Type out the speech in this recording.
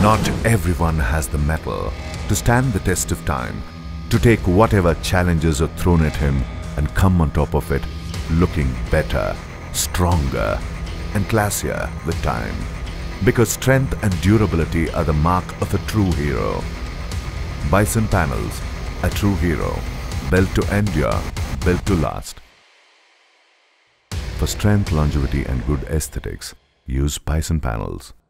Not everyone has the mettle to stand the test of time, to take whatever challenges are thrown at him and come on top of it looking better, stronger and classier with time. Because strength and durability are the mark of a true hero. Bison Panels, a true hero, built to endure, built to last. For strength, longevity and good aesthetics, use Bison Panels.